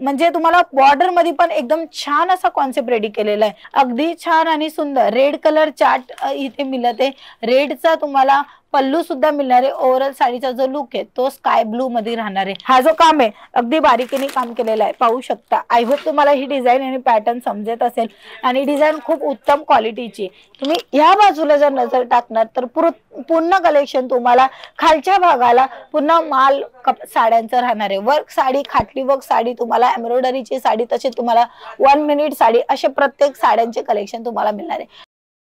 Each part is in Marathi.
म्हणजे तुम्हाला बॉर्डर मध्ये पण एकदम छान असा कॉन्सेप्ट रेडी केलेला आहे। अगदी छान आणि सुंदर रेड कलर चार्ट इथे मिळत आहे। रेडचा तुम्हाला पल्लू सुद्धा मिळणार आहे। ओव्हरऑल साडीचा जो लुक आहे तो स्काय ब्लू मध्ये राहणार आहे। हा जो काम आहे अगदी बारीकीने काम केलेला आहे, पाहू शकता। आय होप तुम्हाला ही डिझाइन आणि पॅटर्न समजत असेल आणि डिझाइन खूप उत्तम क्वालिटीची। तुम्ही या बाजूला जर नजर टाकणार तर पूर्ण कलेक्शन तुम्हाला खालच्या भागाला पूर्ण माल साड्यांचं राहणार आहे। वर्क साडी, खाटली वर्क साडी, तुम्हाला एम्ब्रॉयडरीची साडी, तसे तुम्हाला 1 मिनिट साडी, असे प्रत्येक साड्यांचे कलेक्शन तुम्हाला मिळणार आहे।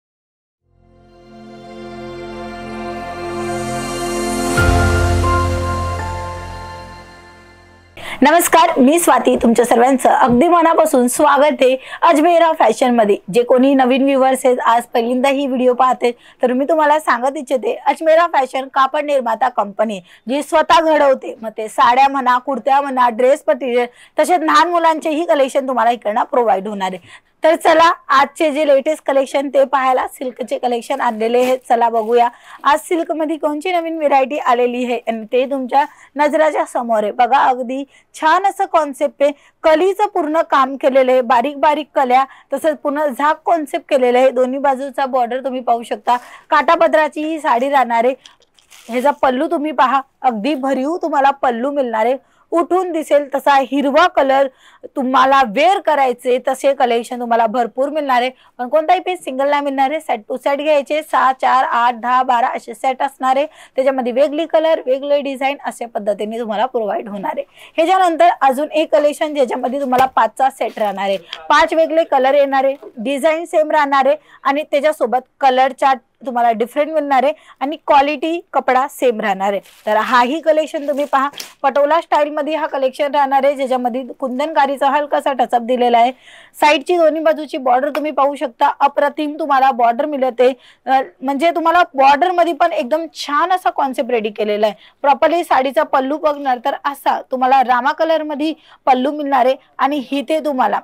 नमस्कार, मी स्वाती, तुमच्या सर्वांचं अगदी मनापासून स्वागत आहे अजमेरा फॅशन मध्ये। जे कोणी नवीन व्ह्यूअर्स आहेत, आज पहिल्यांदा ही व्हिडिओ पाहते, तर मी तुम्हाला सांगत इच्छिते अजमेरा फॅशन कापड निर्माता कंपनी जी स्वतः घडवते। मग ते साड्या म्हणा, कुर्त्या म्हणा, ड्रेस मटेरियल, तसेच लहान मुलांचेही कलेक्शन तुम्हाला इकडनं प्रोव्हाइड होणार आहे। तर चला आजचे जे लेटेस्ट कलेक्शन ते पाहायला सिल्कचे कलेक्शन आणलेले आहेत। चला बघूया आज सिल्क मध्ये कोणती नवीन व्हेरायटी आलेली आहे आणि ते तुमच्या नजराच्या समोर आहे। बघा अगदी छान असं कॉन्सेप्ट आहे। कलीचं पूर्ण काम केलेलं आहे, बारीक बारीक कल्या, तसंच पूर्ण झाक कॉन्सेप्ट केलेलं आहे। दोन्ही बाजूचा बॉर्डर तुम्ही पाहू शकता। काठापदराची ही साडी राहणार आहे। ह्याचा पल्लू तुम्ही पहा, अगदी भरीव तुम्हाला पल्लू मिळणार आहे। उठून दिसेल तसा हिरवा कलर तुम्हाला वेअर करायचे तसे कलेक्शन तुम्हाला भरपूर मिळणार आहे। पण कोणताही पीस सिंगल नाही मिळणार आहे, सेट टू सेट घ्यायचे। 6, 4, 8, 10, 12 असे सेट असणार आहे। त्याच्यामध्ये वेगळी कलर, वेगळे डिझाइन अशा पद्धतीने तुम्हाला प्रोव्हाइड होणार आहे। ह्याच्यानंतर अजून एक कलेक्शन ज्याच्यामध्ये तुम्हाला 5चा सेट राहणार आहे। 5 वेगळे कलर येणार आहे, डिझाइन सेम राहणार आहे आणि त्याच्यासोबत कलर चार्ट तुम्हाला डिफरंट मिळणार आहे आणि क्वालिटी कपडा सेम राहणार आहे। तर हाही कलेक्शन तुम्ही पहा, पटोला स्टाईल मध्ये हा कलेक्शन राहणार आहे, ज्याच्यामध्ये कुंदनकारीचा हलकासा टचअप दिलेला आहे। साइडची दोन्ही बाजूची बॉर्डर तुम्ही पाहू शकता, अप्रतिम तुम्हाला बॉर्डर मिळते। म्हणजे तुम्हाला बॉर्डर मध्ये पण एकदम छान असा कॉन्सेप्ट रेडी केलेला आहे। प्रॉपरली साडीचा पल्लू बघणार तर असा तुम्हाला रामा कलर मध्ये पल्लू मिळणार आहे आणि इथे तुम्हाला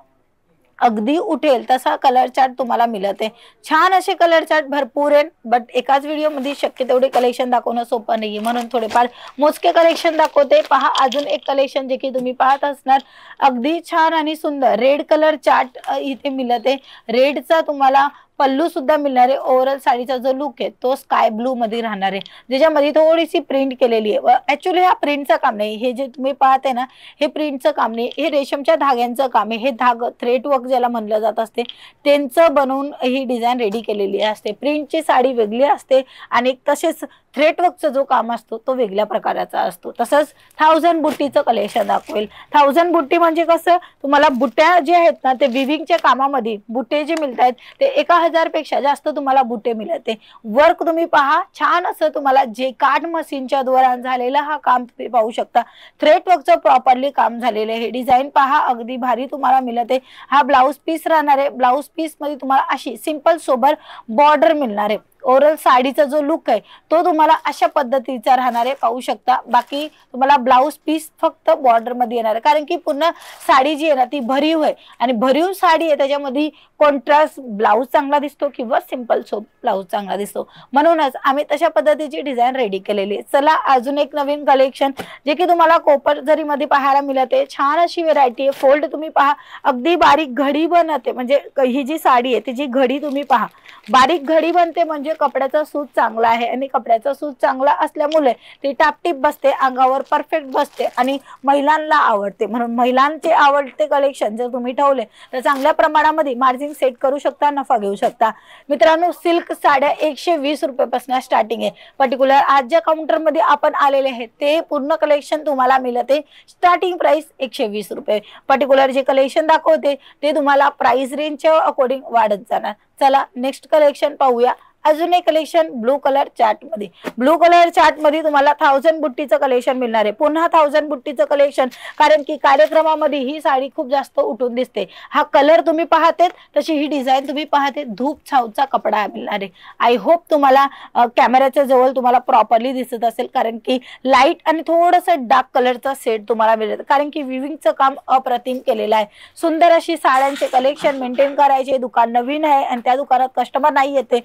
अगदी उठेल तसा कलर चार्ट तुम्हाला मिळत आहे। छान असे कलर चार्ट भरपूर आहे, बट एकाच व्हिडिओ मध्ये शक्य तेवढे कलेक्शन दाखवणं सोपं नाहीये, म्हणून थोडेफार मोजके कलेक्शन दाखवते। पहा अजून एक कलेक्शन जे की तुम्ही पाहत असणार, अगदी छान आणि सुंदर रेड कलर चार्ट इथे मिळत आहे। रेडचा तुम्हाला पल्लू सुद्धा मिळणार आहे। ओव्हरऑल साडीचा जो लुक आहे तो स्काय ब्लू मध्ये राहणार आहे, ज्याच्यामध्ये थोडीशी प्रिंट केलेली आहे। ऍक्च्युअली हा प्रिंटचं काम नाही, हे जे तुम्ही पाहते ना हे प्रिंटचं काम नाही, हे रेशमच्या धाग्यांचं काम आहे। हे धागा थ्रेड वर्क ज्याला म्हणलं जात असते त्यांचं बनवून ही डिझाइन रेडी केलेली असते। प्रिंटची साडी वेगळी असते आणि तसेच थ्रेड वर्कचा जो काम असतो तो वेगळ्या प्रकाराचा असतो। तसंच 1000 बुट्टीचं कलेक्शन दाखवेल। 1000 बुट्टी म्हणजे कसं, तुम्हाला बुट्ट्या जे आहेत ना ते विविंगच्या कामामध्ये बुट्टे जे मिळतात ते 1000 पेक्षा जास्त तुम्हाला बुट्टे मिळते। वर्क तुम्ही पहा, छान असं तुम्हाला जे कार्ड मशीनच्या द्वारा झालेला हा काम तुम्ही पाहू शकता। थ्रेड वर्कचं प्रॉपरली काम झालेलं आहे। डिझाइन पहा, अगदी भारी तुम्हाला मिळते। हा ब्लाउज पीस राहणार आहे। ब्लाउज पीस मध्ये तुम्हाला अशी सिंपल सोबर बॉर्डर मिळणार आहे। ओव्हरऑल साडीचा जो लुक आहे तो तुम्हाला अशा पद्धतीचा राहणार आहे, पाहू शकता। बाकी तुम्हाला ब्लाउज पीस फक्त बॉर्डर मध्ये येणार आहे, कारण की पूर्ण साडी जी आहे ना ती भरीव आहे आणि भरीव साडी आहे, त्याच्यामध्ये कॉन्ट्रास्ट ब्लाउज चांगला दिसतो किंवा सिंपल सोप ब्लाउज चांगला दिसतो, म्हणूनच आम्ही तशा पद्धतीची डिझाइन रेडी केलेली आहे। चला अजून एक नवीन कलेक्शन जे की तुम्हाला कोपर जरी मध्ये पाहायला मिळते। छान अशी व्हेरायटी आहे। फोल्ड तुम्ही पहा, अगदी बारीक घडी बनते, म्हणजे ही जी साडी आहे तिची घडी तुम्ही पहा, बारीक घडी बनते, म्हणजे कपड्याचा सूत चांगला आहे आणि कपड्याचा सूत चांगला असल्यामुळे ती टापटीप बसते, अंगावर परफेक्ट बसते आणि महिलांना आवडते। म्हणून महिलांचे आवडते कलेक्शन जर तुम्ही ठेवले तर चांगल्या प्रमाणामध्ये मार्जिन सेट करू शकता, नफा घेऊ शकता। मित्रांनो, सिल्क साड्या 120 रुपयापासून स्टार्टिंग आहे। पर्टिक्युलर आज ज्या काउंटर मध्ये आपण आलेले आहेत ते पूर्ण कलेक्शन तुम्हाला मिळते स्टार्टिंग प्राइस 120 रुपये। पर्टिक्युलर जे कलेक्शन दाखवते ते तुम्हाला प्राइस रेंजच्या अकॉर्डिंग वाढत जाणार। चला नेक्स्ट कलेक्शन पाहूया। अजून एक कलेक्शन ब्लू कलर चार्ट मध्ये, ब्लू कलर चार्ट मध्ये तुम्हाला 1000 बुट्टीचं कलेक्शन मिळणार आहे। पुन्हा 1000 बुट्टीचं कलेक्शन, कारण की कार्यक्रमामध्ये ही साडी खूप जास्त उठून दिसते। हा कलर तुम्ही पाहते तशी ही डिझाइन तुम्ही पाहते, धूप छावचा कपडा मिळणार आहे। आय होप तुम्हाला कॅमेराच्या जवळ तुम्हाला प्रॉपरली दिसत असेल, कारण की लाईट आणि थोडंसं डार्क कलरचा सेट तुम्हाला मिळेल, कारण की विविंगचं काम अप्रतिम केलेलं आहे। सुंदर अशी साड्यांचे कलेक्शन मेंटेन करायचे, दुकान नवीन आहे आणि त्या दुकानात कस्टमर नाही येते,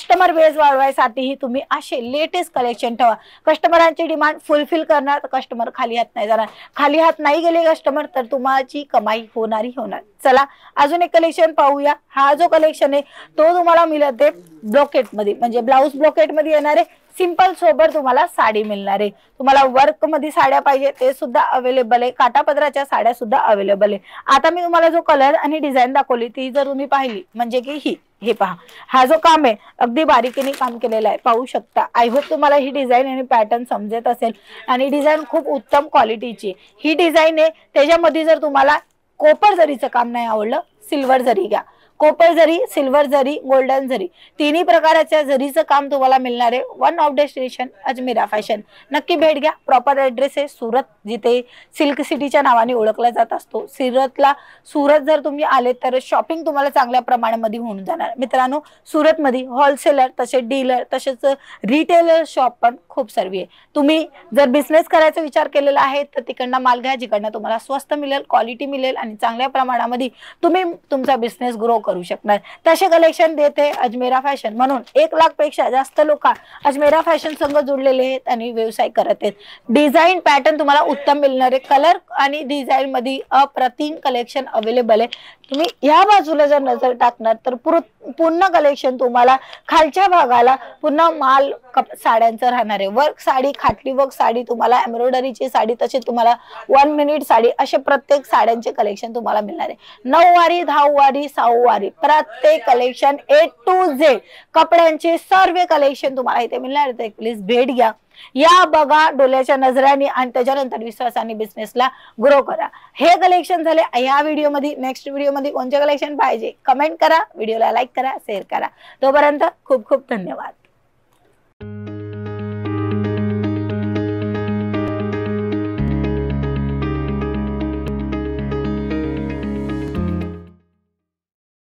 कस्टमर बेस वाढवायसाठीही तुम्ही असे लेटेस्ट कलेक्शन ठेवा. कस्टमरांची डिमांड फुलफिल करणार तर कस्टमर खाली हात नाही जाणार. खाली हात नाही गेले कस्टमर तर तुमची कमाई होणार. चला अजून एक कलेक्शन पाहूया. हा जो कलेक्शन आहे तो तुम्हाला मिळत आहे ब्लॉकेट मध्ये, म्हणजे ब्लाउज ब्लॉकेट मध्ये येणार आहे. सिंपल सोबत तुम्हाला साडी मिळणार आहे. तुम्हाला वर्क मध्ये साड्या पाहिजे ते सुद्धा अवेलेबल आहे. काठापदराच्या साड्या सुद्धा अवेलेबल आहे. आता मी तुम्हाला जो कलर आणि डिझाईन दाखवली ती जर तुम्ही पाहिली म्हणजे की हे पहा, हा जो काम आहे अगदी बारीकीने काम केलेला आहे, पाहू शकता. आय होप तुम्हाला ही डिझाईन आणि पॅटर्न समजत असेल. आणि डिझाईन खूप उत्तम क्वालिटीची ही डिझाईन आहे. त्याच्यामध्ये जर तुम्हाला कोपर जरीचं काम नाही आवडलं, सिल्वर जरी घ्या. कोपर जरी, सिल्वर जरी, गोल्डन जरी, तिन्ही प्रकाराच्या जरीचं काम तुम्हाला मिळणार आहे. One of destination Ajmera fashion. नक्की भेट घ्या. प्रॉपर ऍड्रेस आहे सुरत, जिथे सिल्क सिटीच्या नावाने ओळखला जात असतो. सुरत जर तुम्ही आले तर शॉपिंग तुम्हाला चांगल्या प्रमाणामध्ये होऊन जाणार. मित्रांनो, सुरतमध्ये होलसेलर तसेच डीलर तसेच रिटेलर शॉप पण खूप सर्व आहे. तुम्ही जर बिझनेस करायचा विचार केलेला आहे तर तिकडनं माल घ्या, जिकडनं तुम्हाला स्वस्त मिळेल, क्वालिटी मिळेल आणि चांगल्या प्रमाणामध्ये तुम्ही तुमचा बिझनेस ग्रो करू शकणार. तसे कलेक्शन देते अजमेरा फॅशन. म्हणून 1 लाख पेक्षा जास्त लोक अजमेरा फॅशन संघ जुडलेले आहेत आणि व्यवसाय करत आहेत. डिझाईन पॅटर्न तुम्हाला उत्तम मिळणार आहे. कलर आणि डिझाईन मध्ये अप्रतिम कलेक्शन अवेलेबल आहे. तुम्ही या बाजूला जर नजर टाकणार तर पूर्ण कलेक्शन तुम्हाला खालच्या भागाला पूर्ण माल साड्यांचं राहणार आहे. वर्क साडी, खाटली वर्क साडी, तुम्हाला एम्ब्रॉयडरीची साडी, तसे तुम्हाला 1 मिनिट साडी, असे प्रत्येक साड्यांचे कलेक्शन तुम्हाला मिळणार आहे. 9 वारी, 10 वारी, 6 वारी, प्रत्येक कलेक्शन A to Z कपड्यांचे सर्व कलेक्शन तुम्हाला इथे मिळणार आहे. प्लीज भेट घ्या, या बघा डोळ्याच्या नजराने आणि त्याच्यानंतर विश्वासाने बिझनेसला ग्रो करा. हे कलेक्शन झाले या व्हिडिओमध्ये. नेक्स्ट व्हिडिओमध्ये कोणते कलेक्शन पाहिजे कमेंट करा, व्हिडिओला लाईक करा, शेअर करा. तोपर्यंत खूप खूप धन्यवाद.